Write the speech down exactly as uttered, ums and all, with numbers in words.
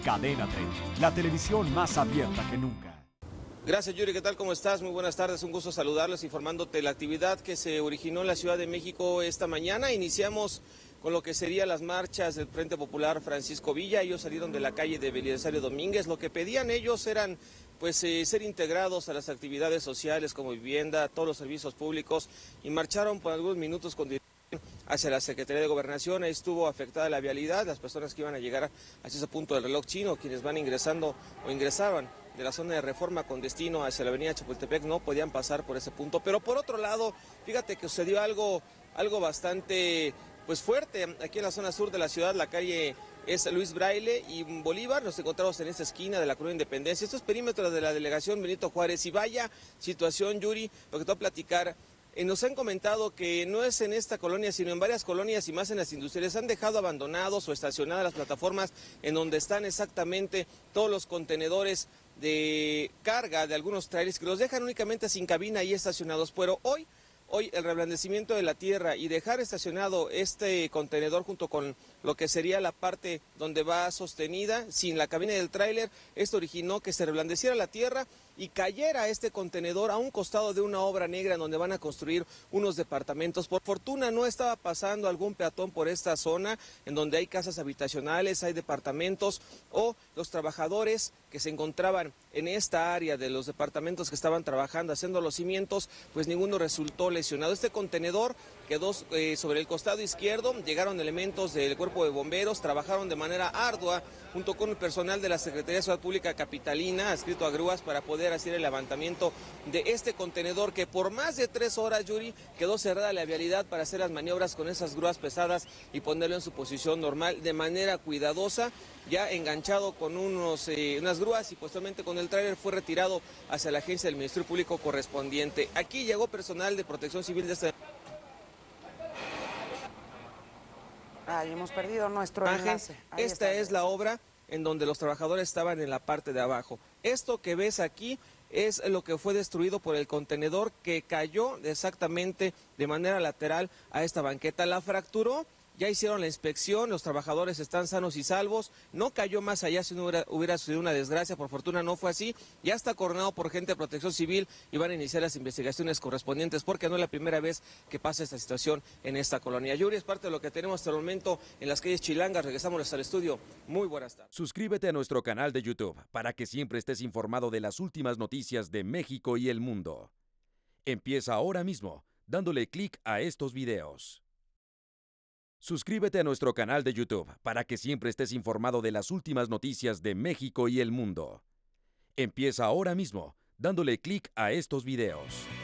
Cadena treinta, la televisión más abierta que nunca. Gracias, Yuri. ¿Qué tal? ¿Cómo estás? Muy buenas tardes. Un gusto saludarles, informándote la actividad que se originó en la Ciudad de México esta mañana. Iniciamos con lo que serían las marchas del Frente Popular Francisco Villa. Ellos salieron de la calle de Belisario Domínguez. Lo que pedían ellos eran pues eh, ser integrados a las actividades sociales como vivienda, todos los servicios públicos, y marcharon por algunos minutos con dirección hacia la Secretaría de Gobernación. Ahí estuvo afectada la vialidad, las personas que iban a llegar hacia ese punto del reloj chino, quienes van ingresando o ingresaban de la zona de Reforma con destino hacia la avenida Chapultepec, no podían pasar por ese punto. Pero por otro lado, fíjate que sucedió algo, algo bastante pues fuerte aquí en la zona sur de la ciudad. La calle es Luis Braille y Bolívar. Nos encontramos en esta esquina de la Colonia Independencia. Esto es perímetro de la delegación Benito Juárez. Y vaya situación, Yuri, lo que te voy a platicar. Eh, nos han comentado que no es en esta colonia, sino en varias colonias y más en las industriales. Han dejado abandonados o estacionadas las plataformas en donde están exactamente todos los contenedores de carga de algunos trailers que los dejan únicamente sin cabina y estacionados. Pero hoy, hoy el reblandecimiento de la tierra y dejar estacionado este contenedor junto con lo que sería la parte donde va sostenida, sin la cabina del tráiler, esto originó que se reblandeciera la tierra y cayera este contenedor a un costado de una obra negra en donde van a construir unos departamentos. Por fortuna no estaba pasando algún peatón por esta zona en donde hay casas habitacionales, hay departamentos, o los trabajadores que se encontraban en esta área de los departamentos que estaban trabajando haciendo los cimientos, pues ninguno resultó lesionado. Este contenedor quedó eh, sobre el costado izquierdo, llegaron elementos del cuerpo de bomberos, trabajaron de manera ardua junto con el personal de la Secretaría de Seguridad Pública Capitalina, adscrito a grúas, para poder hacer el levantamiento de este contenedor que por más de tres horas, Yuri, quedó cerrada la vialidad para hacer las maniobras con esas grúas pesadas y ponerlo en su posición normal de manera cuidadosa, ya enganchado con unos, eh, unas grúas, y posteriormente con el tráiler fue retirado hacia la agencia del Ministerio Público correspondiente. Aquí llegó personal de Protección Civil de esta... Ahí hemos perdido nuestro enlace. Ahí Esta está. es la obra en donde los trabajadores estaban en la parte de abajo. Esto que ves aquí es lo que fue destruido por el contenedor que cayó exactamente de manera lateral a esta banqueta. La fracturó. Ya hicieron la inspección, los trabajadores están sanos y salvos, no cayó más allá si no hubiera, hubiera sucedido una desgracia, por fortuna no fue así. Ya está coordinado por gente de Protección Civil y van a iniciar las investigaciones correspondientes, porque no es la primera vez que pasa esta situación en esta colonia. Yuri, es parte de lo que tenemos hasta el momento en las calles chilangas. Regresamos al estudio. Muy buenas tardes. Suscríbete a nuestro canal de YouTube para que siempre estés informado de las últimas noticias de México y el mundo. Empieza ahora mismo dándole clic a estos videos. Suscríbete a nuestro canal de YouTube para que siempre estés informado de las últimas noticias de México y el mundo. Empieza ahora mismo dándole clic a estos videos.